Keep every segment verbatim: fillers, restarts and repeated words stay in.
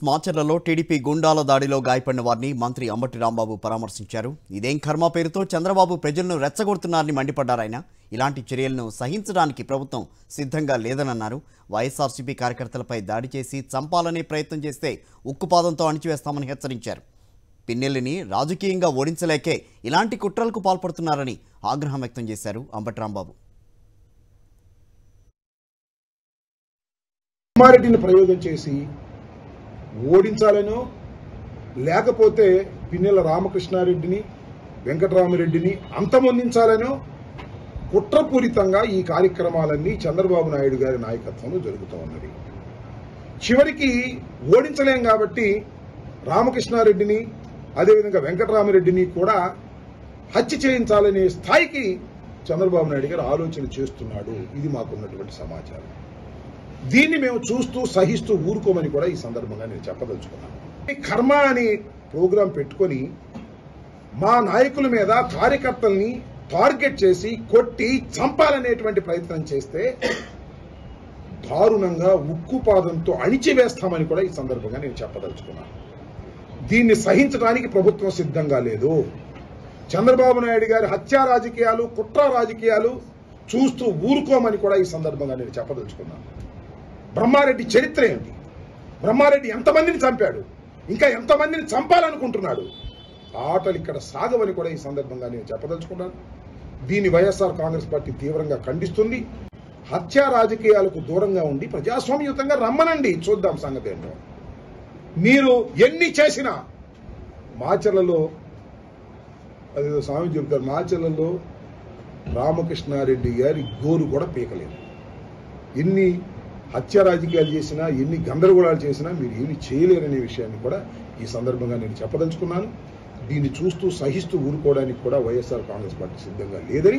మాచర్లలో TDP Gundala దాడిలో గాయపడిన వారిని మంత్రి అంబటి రాంబాబు పరామర్శించారు. ఇదేం కర్మ పేరుతో చంద్రబాబు ప్రజలను రెచ్చగొడుతున్నారని మండిపడ్డారాయన. ఇలాంటి చర్యలను సహించడానికి ప్రభుత్వం సిద్ధంగా లేదనన్నారు. వైఎస్ఆర్సీపీ కార్యకర్తలపై దాడి చేసి చంపాలనే ప్రయత్నం చేస్తే ఉక్కుపాదంతో అణిచివేస్తామని హెచ్చరించారు. పిన్నెల్లిని రాజకీయంగా ఓడించలేకే ఇలాంటి కుట్రలకు పాల్పడుతున్నారని ఆగ్రహం వ్యక్తం చేశారు అంబటి రాంబాబు. ప్రయోగం చేసి ఓడించాలనో లేకపోతే పిన్నెల రామకృష్ణారెడ్డిని వెంకటరామరెడ్డిని అంతమొందించాలనో కుట్రపూరితంగా ఈ కార్యక్రమాలన్నీ చంద్రబాబు నాయుడు గారి నాయకత్వంలో జరుగుతూ ఉన్నది. చివరికి ఓడించలేం కాబట్టి రామకృష్ణారెడ్డిని అదేవిధంగా వెంకటరామరెడ్డిని కూడా హత్య చేయించాలనే స్థాయికి చంద్రబాబు నాయుడు గారు ఆలోచన చేస్తున్నాడు. ఇది మాకున్నటువంటి సమాచారం. దీన్ని మేము చూస్తూ సహిస్తూ ఊరుకోమని కూడా ఈ సందర్భంగా నేను చెప్పదలుచుకున్నాను. కర్మ అని ప్రోగ్రాం పెట్టుకొని మా నాయకుల మీద కార్యకర్తల్ని టార్గెట్ చేసి కొట్టి చంపాలనేటువంటి ప్రయత్నం చేస్తే దారుణంగా ఉక్కుపాదంతో అణిచివేస్తామని కూడా ఈ సందర్భంగా నేను చెప్పదలుచుకున్నాను. దీన్ని సహించడానికి ప్రభుత్వం సిద్ధంగా లేదు. చంద్రబాబు నాయుడు గారి హత్యా రాజకీయాలు కుట్ర రాజకీయాలు చూస్తూ ఊరుకోమని కూడా ఈ సందర్భంగా నేను చెప్పదలుచుకున్నాను. బ్రహ్మారెడ్డి చరిత్ర ఏంటి? బ్రహ్మారెడ్డి ఎంతమందిని చంపాడు, ఇంకా ఎంతమందిని చంపాలనుకుంటున్నాడు? ఆటలు ఇక్కడ సాగవని కూడా ఈ సందర్భంగా నేను చెప్పదలుచుకున్నాను. దీన్ని వైఎస్ఆర్ కాంగ్రెస్ పార్టీ తీవ్రంగా ఖండిస్తుంది. హత్యా రాజకీయాలకు దూరంగా ఉండి ప్రజాస్వామ్యయుతంగా రమ్మనండి, చూద్దాం సంగతి ఏంటో. మీరు ఎన్ని చేసినా మాచర్లలో అదేదో స్వామి చెబుతారు, మాచర్లలో రామకృష్ణారెడ్డి గారి గోరు కూడా పీకలేదు. ఎన్ని హత్య రాజకీయాలు చేసినా ఎన్ని గందరగోళాలు చేసినా మీరు ఏమి చేయలేరనే విషయాన్ని కూడా ఈ సందర్భంగా నేను చెప్పదలుచుకున్నాను. దీన్ని చూస్తూ సహిస్తూ ఊరుకోవడానికి కూడా వైఎస్ఆర్ కాంగ్రెస్ పార్టీ సిద్ధంగా లేదని.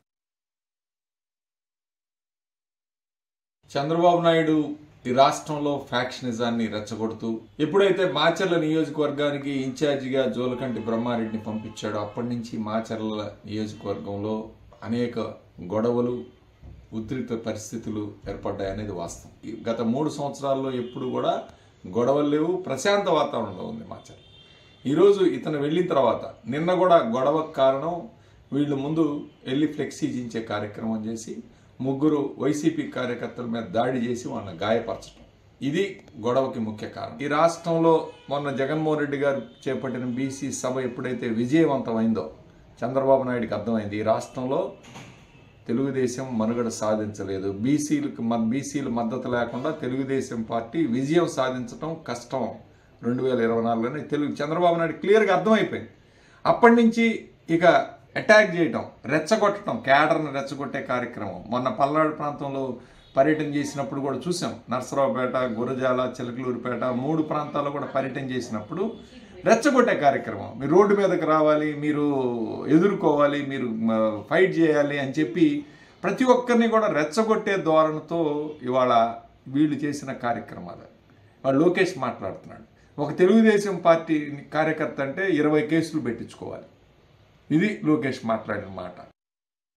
చంద్రబాబు నాయుడు ఈ రాష్ట్రంలో ఫ్యాక్షనిజాన్ని రెచ్చగొడుతూ ఎప్పుడైతే మాచర్ల నియోజకవర్గానికి ఇన్ఛార్జిగా జోలకంటి బ్రహ్మారెడ్డిని పంపించాడో అప్పటి నుంచి మాచర్ల నియోజకవర్గంలో అనేక గొడవలు ఉద్రిక్త పరిస్థితులు ఏర్పడ్డాయనేది వాస్తవం. గత మూడు సంవత్సరాల్లో ఎప్పుడు కూడా గొడవలు లేవు, ప్రశాంత వాతావరణంలో ఉంది మాచర్ల. ఈరోజు ఇతను వెళ్ళిన తర్వాత నిన్న కూడా గొడవకు కారణం వీళ్ళు ముందు వెళ్ళి ఫ్లెక్సీ దించే కార్యక్రమం చేసి ముగ్గురు వైసీపీ కార్యకర్తల మీద దాడి చేసి వాళ్ళని గాయపరచడం, ఇది గొడవకి ముఖ్య కారణం. ఈ రాష్ట్రంలో మొన్న జగన్మోహన్ రెడ్డి గారు చేపట్టిన బీసీ సభ ఎప్పుడైతే విజయవంతమైందో చంద్రబాబు నాయుడికి అర్థమైంది ఈ రాష్ట్రంలో తెలుగుదేశం మనుగడ సాధించలేదు, బీసీలకు బీసీల మద్దతు లేకుండా తెలుగుదేశం పార్టీ విజయం సాధించడం కష్టం రెండు వేల ఇరవై నాలుగులోనే తెలుగు చంద్రబాబు నాయుడు క్లియర్గా అర్థమైపోయింది. అప్పటి నుంచి ఇక అటాక్ చేయటం, రెచ్చగొట్టడం, క్యాడర్ను రెచ్చగొట్టే కార్యక్రమం మొన్న పల్నాడు ప్రాంతంలో పర్యటన చేసినప్పుడు కూడా చూసాం. నర్సరావుపేట, గురజాల, చిలకలూరుపేట మూడు ప్రాంతాల్లో కూడా పర్యటన చేసినప్పుడు రెచ్చగొట్టే కార్యక్రమం. మీరు రోడ్డు మీదకి రావాలి, మీరు ఎదుర్కోవాలి, మీరు ఫైట్ చేయాలి అని చెప్పి ప్రతి ఒక్కరిని కూడా రెచ్చగొట్టే ధోరణితో ఇవాళ వీళ్ళు చేసిన కార్యక్రమాలు. వాళ్ళు లోకేష్ మాట్లాడుతున్నాడు, ఒక తెలుగుదేశం పార్టీ కార్యకర్త అంటే ఇరవై కేసులు పెట్టించుకోవాలి, ఇది లోకేష్ మాట్లాడిన మాట.